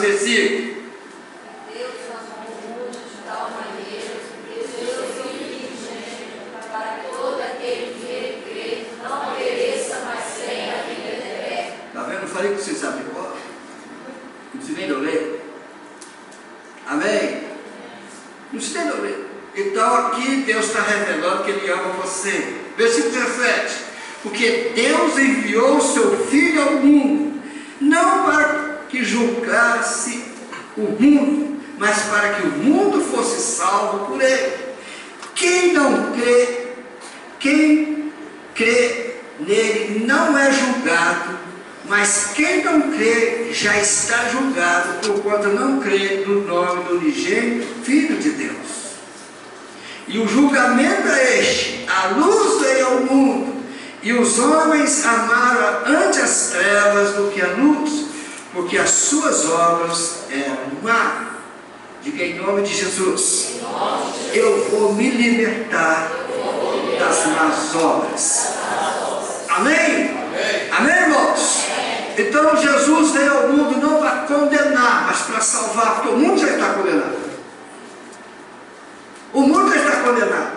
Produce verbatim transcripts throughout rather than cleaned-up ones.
versículo? Falei que vocês sabem qual? Não precisa nem ler. Amém? Não precisa nem ler. Então aqui Deus está revelando que Ele ama você. Versículo dezessete. Porque Deus enviou o seu Filho ao mundo, não para que julgasse o mundo, mas para que o mundo fosse salvo por Ele. Quem não crê, quem crê nele não é julgado, mas quem não crê já está julgado, porquanto não crê no nome do unigênito Filho de Deus. E o julgamento é este: a luz veio ao mundo, e os homens amaram antes as trevas do que a luz, porque as suas obras eram más. Diga em nome de Jesus: eu vou me libertar das más obras. Amém? Amém, irmãos? Então Jesus veio ao mundo não para condenar, mas para salvar, porque o mundo já está condenado. O mundo já está condenado.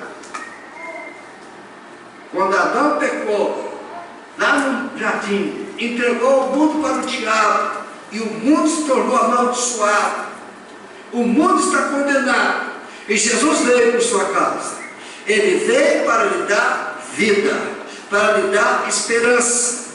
Quando Adão pecou, lá no jardim, entregou o mundo para o diabo, e o mundo se tornou amaldiçoado. O mundo está condenado, e Jesus veio por sua causa. Ele veio para lhe dar vida, para lhe dar esperança.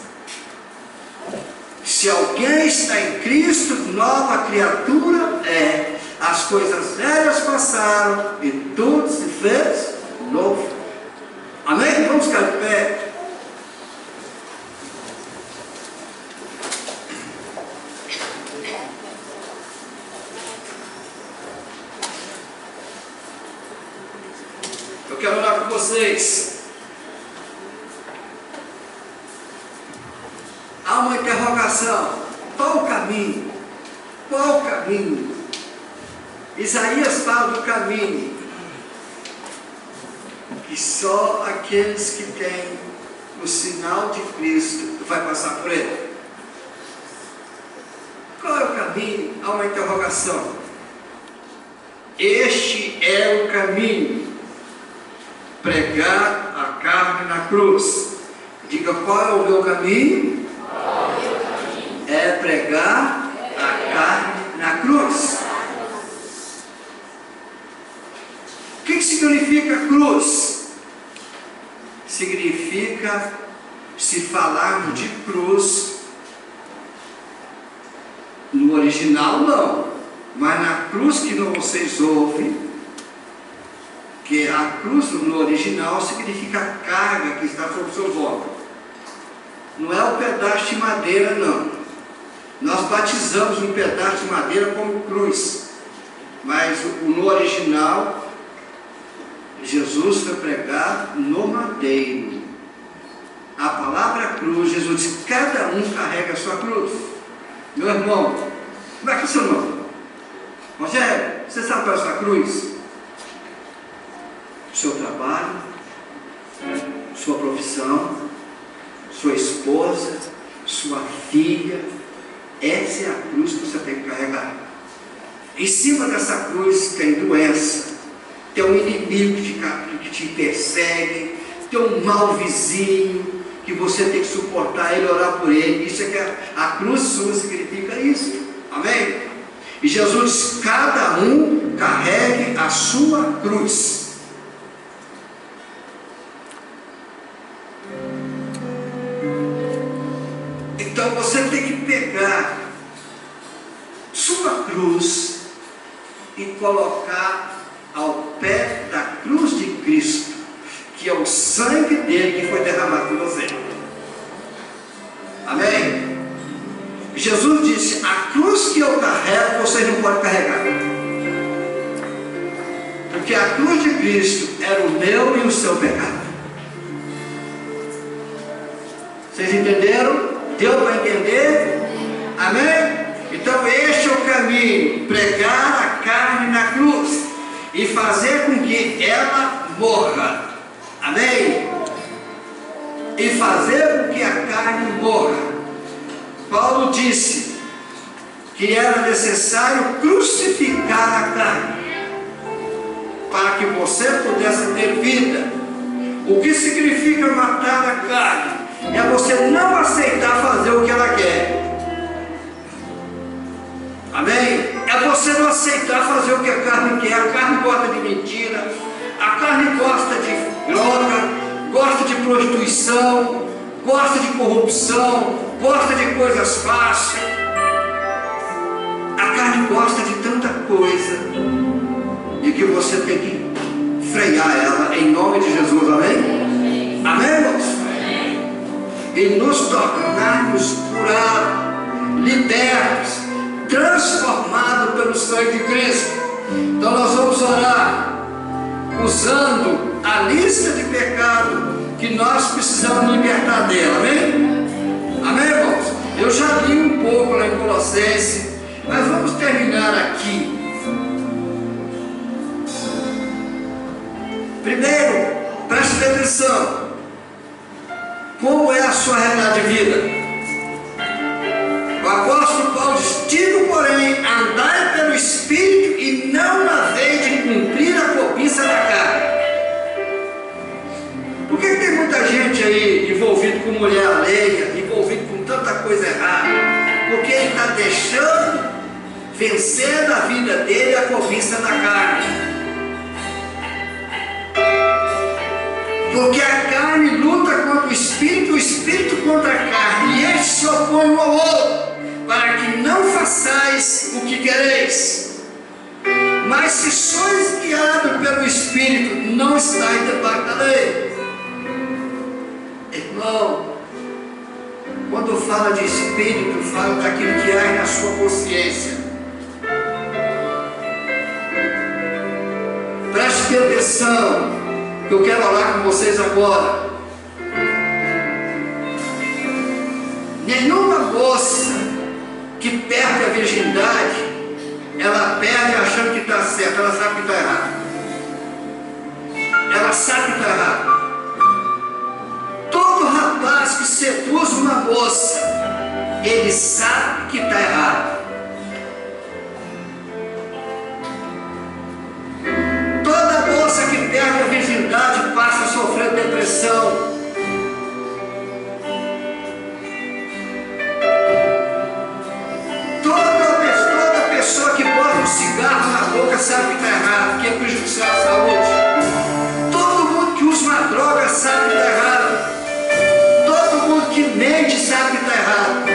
Se alguém está em Cristo, nova criatura é. As coisas velhas passaram e tudo se fez novo. Amém? Vamos ficar de pé. Eu quero orar com vocês. Há uma interrogação: qual o caminho? Qual o caminho? Isaías fala do caminho que só aqueles que têm o sinal de Cristo vai passar por ele. Qual é o caminho? Há uma interrogação. Este é o caminho: pregar a carne na cruz. Diga: qual é o meu caminho? É pregar a carne na cruz. O que significa cruz? Significa, se falarmos de cruz, no original não, mas na cruz que não vocês ouvem, que a cruz no original significa a carga que está sobre o seu ombro. Não é o pedaço de madeira, não. Nós batizamos um pedaço de madeira como cruz, mas no original Jesus foi pregado no madeiro. A palavra cruz, Jesus disse: cada um carrega a sua cruz. Meu irmão, como é que é o seu nome? Rogério, você sabe qual é a sua cruz? Seu trabalho, sua profissão, sua esposa, sua filha. Essa é a cruz que você tem que carregar. Em cima dessa cruz tem doença, tem um inimigo que te, que te persegue, tem um mau vizinho que você tem que suportar ele, orar por ele. Isso é que a, a cruz sua significa isso. Amém? E Jesus diz: cada um carregue a sua cruz. Então você tem que pegar sua cruz e colocar ao pé da cruz de Cristo, que é o sangue dele que foi derramado por você. Amém? Jesus disse: a cruz que eu carrego, vocês não podem carregar, porque a cruz de Cristo era o meu e o seu pecado. Vocês entenderam? Deu para entender? Amém? Então este é o caminho: pregar a carne na cruz e fazer com que ela morra. Amém? E fazer com que a carne morra. Paulo disse que era necessário crucificar a carne, para que você pudesse ter vida. O que significa matar a carne? É você não aceitar fazer o que ela quer. Amém? É você não aceitar fazer o que a carne quer. A carne gosta de mentira, a carne gosta de droga, gosta de prostituição, gosta de corrupção, gosta de coisas fáceis. A carne gosta de tanta coisa, e que você tem que frear ela em nome de Jesus. Amém? Amém, irmãos? E nos tornarmos curados, libertos, transformados pelo sangue de Cristo. Então nós vamos orar usando a lista de pecado que nós precisamos libertar dela. Amém? Amém, irmãos? Eu já li um pouco lá em Colossenses, mas vamos terminar aqui. Primeiro, preste atenção. Como é a sua realidade de vida? O apóstolo Paulo diz: digo, porém, andai pelo Espírito e não na vez de cumprir a cobiça da carne. Por que tem muita gente aí envolvido com mulher alheia, envolvido com tanta coisa errada? Porque ele está deixando vencer na vida dele a cobiça da carne. Porque a carne luta contra o Espírito, o Espírito contra a carne, e eles se opõem um ao outro, para que não façais o que quereis. Mas se sois guiados pelo Espírito, não estáis debaixo da lei. Irmão, quando fala de Espírito, fala daquilo que há na sua consciência. Preste atenção, que eu quero orar com vocês agora. Nenhuma moça que perde a virgindade, ela perde achando que está certo, ela sabe que está errado. Ela sabe que está errado. Todo rapaz que seduz uma moça, ele sabe que está errado. Toda moça que perde a virgindade passa a sofrer depressão. Cigarro na boca sabe que está errado, que é prejudicial à saúde. Todo mundo que usa uma droga sabe que está errado. Todo mundo que mente sabe que está errado.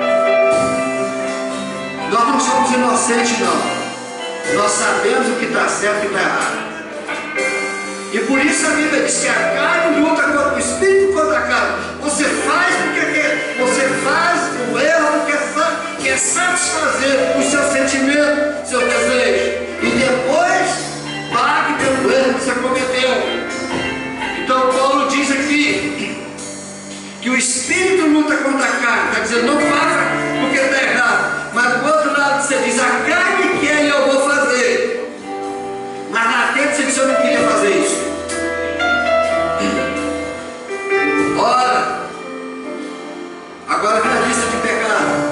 Nós não somos inocentes, não. Nós sabemos o que está certo e o que está errado. E por isso a Bíblia diz que a carne luta contra o Espírito e contra a carne. Você faz porque quer, você faz o erro porque quer satisfazer os seus sentimentos, seus desejos, e depois pague pelo erro que você cometeu. Então Paulo diz aqui que o Espírito luta contra a carne, está dizendo não faça porque está errado, mas do outro lado você diz a carne quer e eu vou fazer, mas na dentro você diz eu não queria fazer isso. Ora, agora vem a lista de pecado.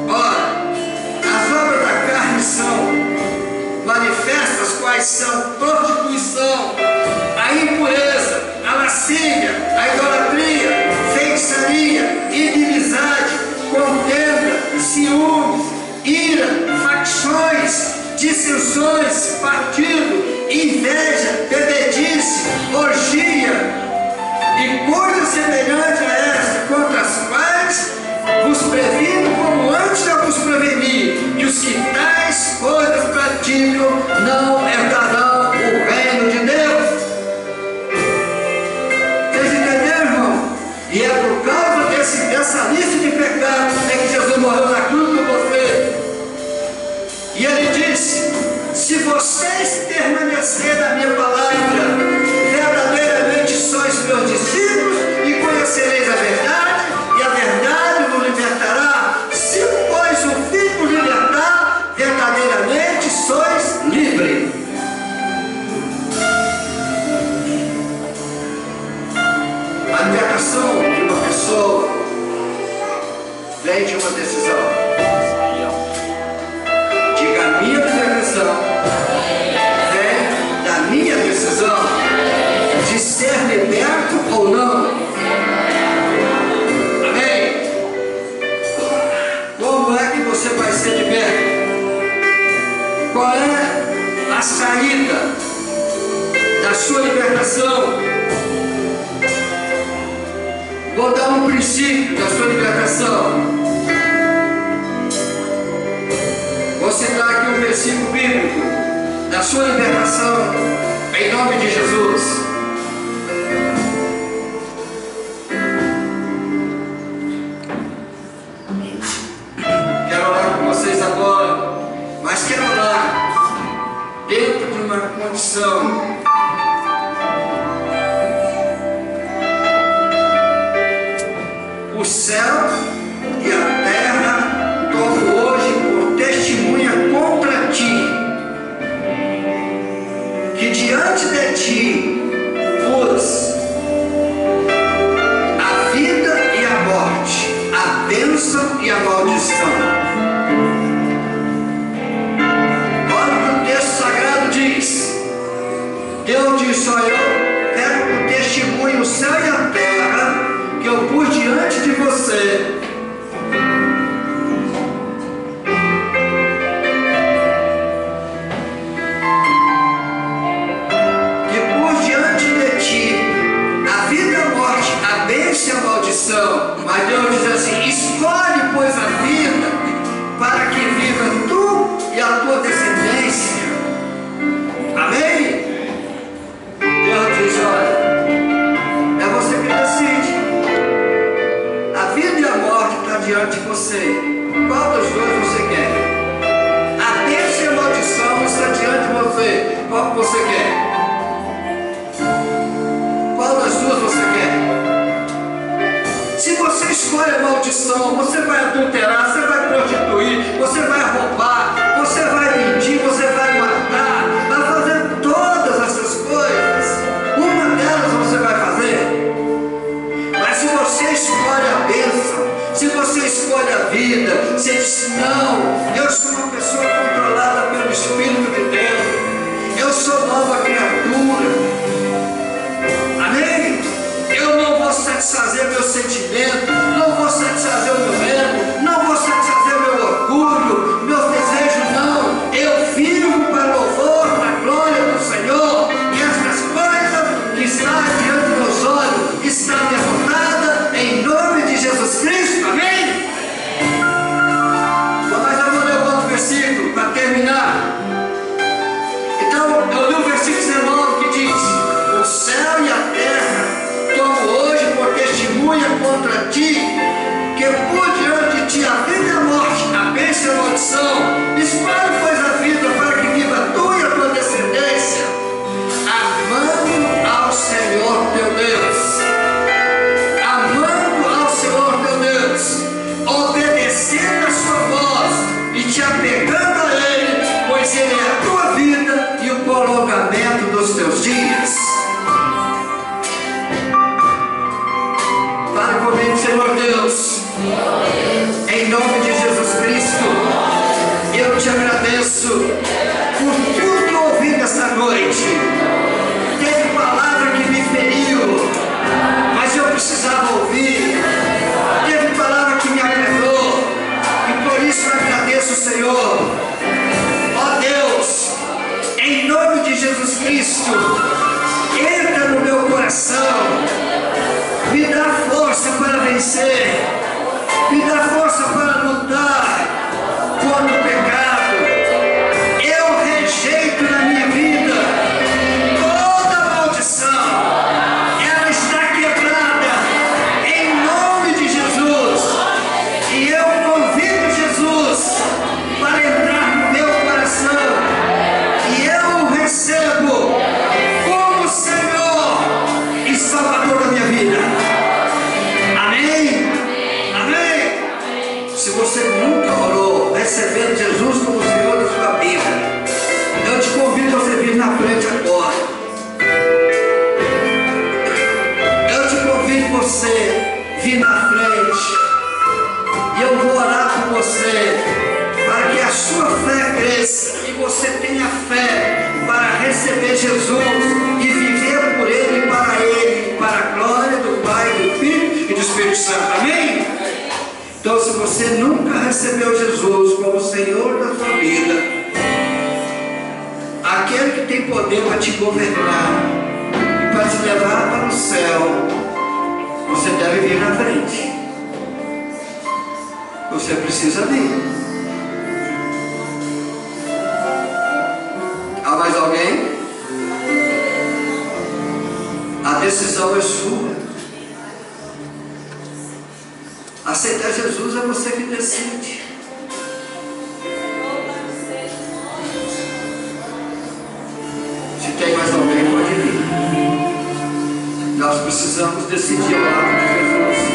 São manifestas, quais são prostituição, a impureza, a lascívia, a idolatria, feitiçaria, inimizade, contenda, ciúmes, ira, facções, dissensões, partido, inveja, bebedice, orgia e coisas semelhantes a essa, contra as quais vos previno como antes eu vos preveni, que os que tais coisas praticam não herdarão o reino de Deus. Vocês entenderam, irmão? E é por causa desse, dessa lista de pecados é que Jesus morreu na cruz por você. E ele disse: se vocês permanecerem na minha palavra, verdadeiramente sois meus discípulos e conhecereis a verdade, e a verdade vos libertará. Se pois o Filho vos libertar, verdadeiramente sois livres. A libertação de uma pessoa vem de uma decisão. Qual é a saída da sua libertação? Vou dar um princípio da sua libertação. Vou citar aqui um versículo bíblico da sua libertação, em nome de Jesus. Quero orar com vocês agora, mas quero orar dentro de uma condição o céu e a terra tomo hoje por testemunha contra ti, que diante de ti pus a vida e a morte, a bênção e a maldição. Olha o que o texto sagrado diz. Deus diz: só eu quero por testemunho o céu e a terra que eu pus diante de você. Que pus diante de ti a vida e a morte, a bênção e a maldição. Mas Deus diz assim: escolhe, pois, a vida, para que viva tu e a tua descendência. Amém? Deus diz: olha, é você que decide. A vida e a morte está diante de você. Qual dos dois você quer? A bênção e a maldição está diante de você. Qual que você quer? Qual das duas você quer? Se você escolhe a maldição, você vai adulterar, você vai prostituir, você vai roubar, você vai mentir, você vai matar, vai fazer todas essas coisas. Uma delas você vai fazer. Mas se você escolhe a bênção, se você escolhe a vida, você diz: não, eu sou uma pessoa controlada pelo Espírito de Deus, eu sou nova criatura. Amém? Eu não vou satisfazer meu sentimento, não vou satisfazer o meu ego, não vou satisfazer o meu orgulho, meus desejos, não. Eu vivo para o louvor, para a glória do Senhor, e estas coisas que estão diante dos meus olhos estão derrotadas em nome de Jesus Cristo. Amém? Mas eu vou ler outro versículo para terminar. Então, eu li o versículo dezenove que diz: o céu e a terra tomo hoje por testemunha contra ti, que por diante de ti a vida e a morte, a bênção e a maldição. Escolhe, pois, a vida para que viva tu e a tua descendência, amando ao Senhor teu Deus, amando ao Senhor teu Deus, obedecendo a sua voz e te apegando a Ele, pois Ele é a tua vida e o prolongamento dos teus dias. Fale comigo, Senhor Deus, em nome de Jesus Cristo, eu te agradeço por tudo que eu ouvi nesta noite. Teve palavra que me feriu, mas eu precisava ouvir. Teve palavra que me agradou, e por isso eu agradeço, Senhor. Ó Deus, em nome de Jesus Cristo, entra no meu coração, me dá força para vencer, me dá força para lutar contra o pecado. Eu rejeito na minha vida toda maldição, ela está quebrada em nome de Jesus, e eu convido Jesus para entrar no meu coração, e eu o recebo como Senhor e Salvador da minha vida. Amém? Amém? Se você nunca orou recebendo Jesus como Senhor da sua vida, eu te convido a você vir na frente agora. Eu te convido a você vir na frente, e eu vou orar por você, para que a sua fé cresça e você tenha fé para receber Jesus e viver por Ele, para Ele, para a glória do Pai, do Filho e do Espírito Santo. Amém? Então, se você nunca recebeu Jesus como Senhor da sua vida, aquele que tem poder para te governar e para te levar para o céu, você deve vir na frente. Você precisa vir. Há mais alguém? A decisão é sua. Aceitar Jesus é você que decide. Se tem mais alguém, pode vir. Nós precisamos decidir ao lado de Jesus.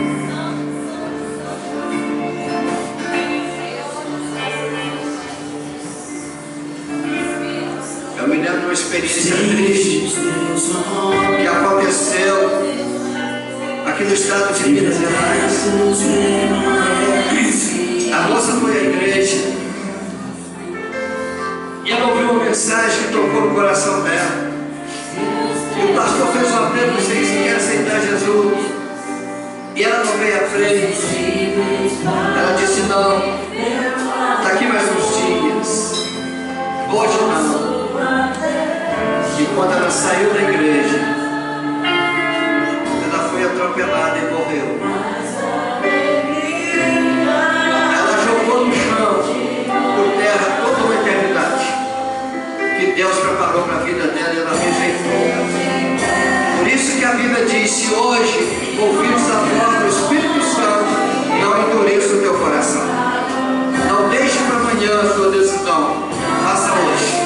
Eu me lembro de uma experiência triste que aconteceu aqui no estado de Minas Gerais. A moça foi à igreja e ela ouviu uma mensagem que tocou no coração dela. E o pastor fez um apelo: vocês querem aceitar Jesus? E ela não veio à frente. Ela disse: não, está aqui mais uns dias, hoje não. E quando ela saiu da igreja, ela foi atropelada e morreu. Ela jogou no chão, por terra, toda uma eternidade que Deus preparou para a vida dela, e ela rejeitou. Por isso que a Bíblia diz: se hoje ouvires a voz do Espírito Santo, não endureça o teu coração. Não deixe para amanhã a sua decisão, faça hoje.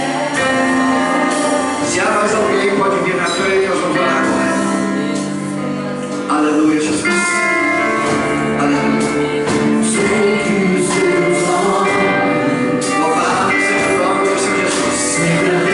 Se há mais alguém, pode vir na frente, nós vamos orar agora. Aleluia, Jesus. Aleluia. Louvado seja o nome do Senhor Jesus.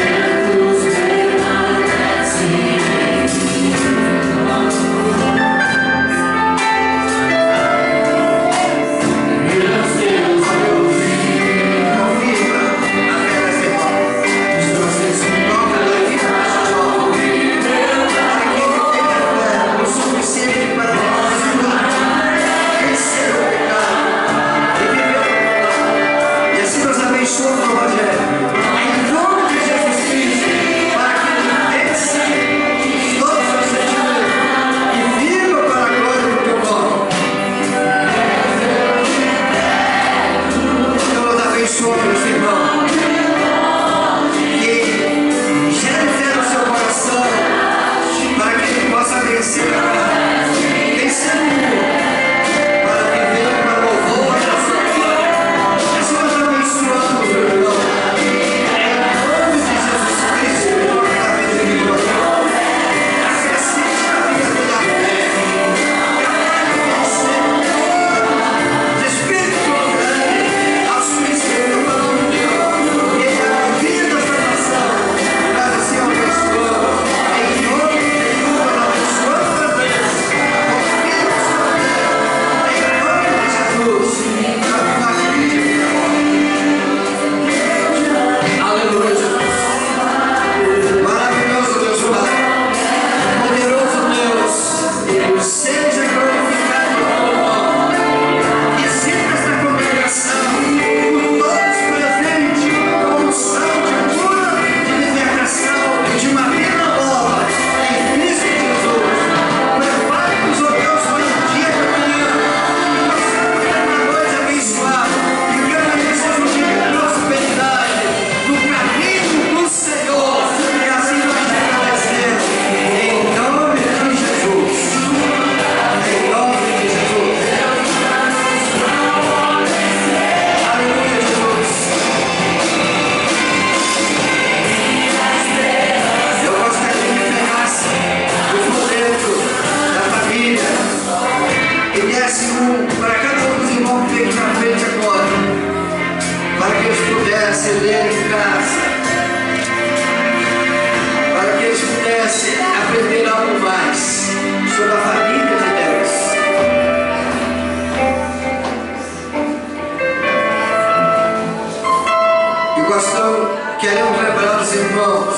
Queremos lembrar os irmãos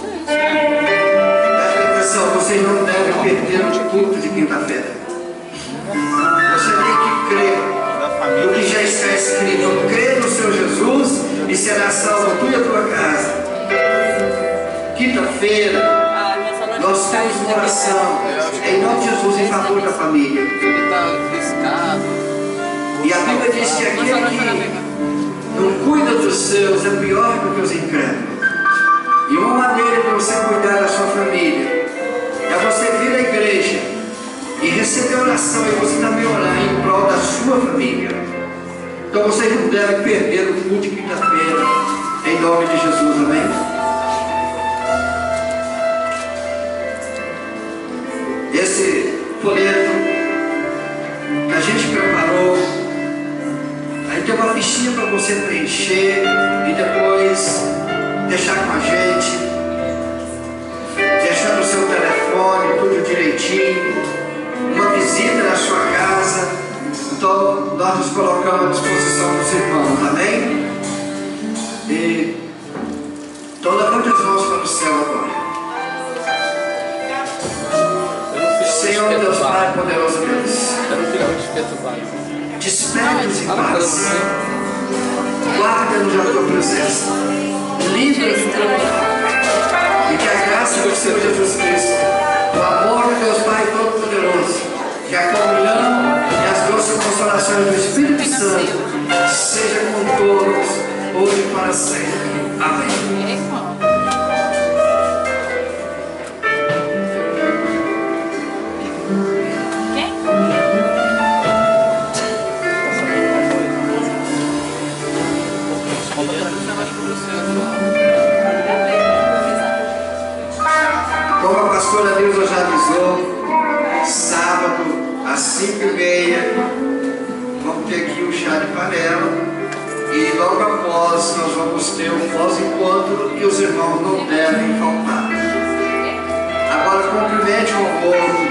presta atenção, vocês não devem perder o culto de quinta-feira. Você tem que crer no que já está escrito. Crê no Senhor Jesus e será salvo tu e a tua casa. Quinta-feira nós temos uma oração em nome de Jesus em favor da família. E a Bíblia diz que aquele que não cuida dos seus é pior do que os incrédulos. E uma maneira de você cuidar da sua família é você vir à igreja e receber oração, e você também orar em prol da sua família. Então vocês não devem perder o culto de quinta-feira, em nome de Jesus, amém? Esse folheto que a gente preparou, aí tem uma fichinha para você preencher e depois deixar com a gente, deixando o seu telefone, tudo direitinho, uma visita na sua casa. Então nós nos colocamos à disposição dos irmãos, amém? E então levante as mãos para o céu agora. Senhor Deus Pai poderoso Deus, desperte-nos em paz, guarda-nos na tua presença, livra-nos do teu mal, e que a graça do Senhor Jesus Cristo, o amor de Deus Pai Todo-Poderoso, que a comunhão e as doces consolações do Espírito Santo seja com todos, hoje e para sempre. Amém. Como a pastora Nilza já avisou, sábado às cinco e meia vamos ter aqui o chá de panela e logo após nós vamos ter um pós-encontro e os irmãos não devem faltar. Agora cumprimente o povo.